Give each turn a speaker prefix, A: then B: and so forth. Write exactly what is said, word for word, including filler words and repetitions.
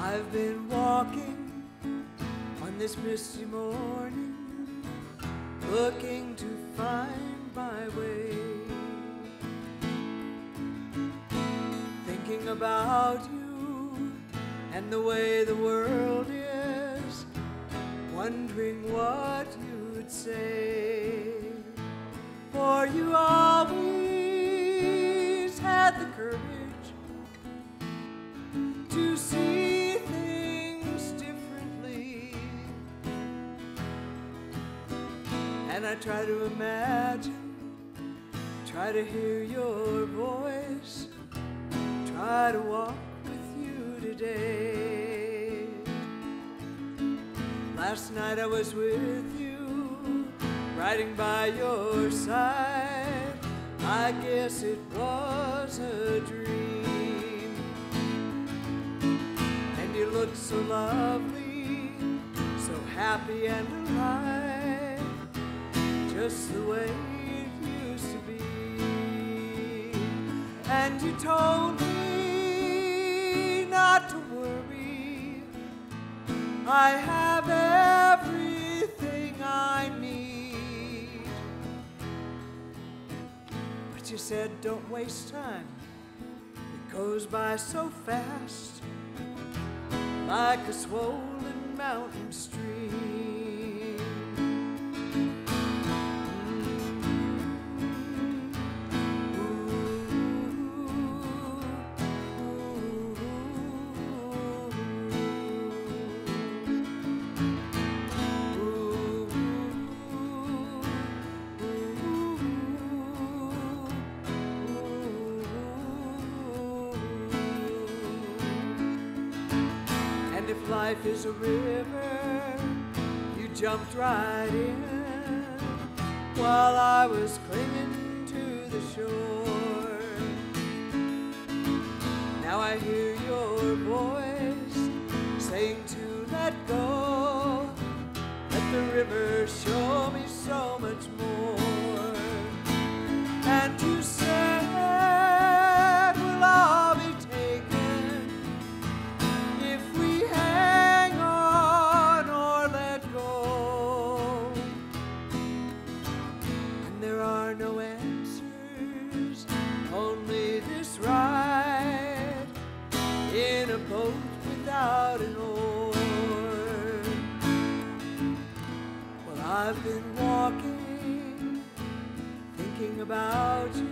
A: I've been walking on this misty morning, looking to find my way, thinking about you and the way the world is, wondering what you'd say. For you always had the courage to see things differently, and I try to imagine, try to hear your voice, try to walk with you today. Last night I was with you, riding by your side. I guess it was a dream, and you looked so lovely, so happy and alive, just the way it used to be. And you told me not to worry, I have everything I need. But you said, don't waste time, it goes by so fast, like a swollen mountain stream. And if life is a river, you jumped right in, while I was clinging to the shore. Now I hear your voice saying to let go, let the river show me so much more. And you said we'll all be taken if we hang on or let go. And there are no answers, only this ride in a boat without an oar. Well, I've been walking, thinking about you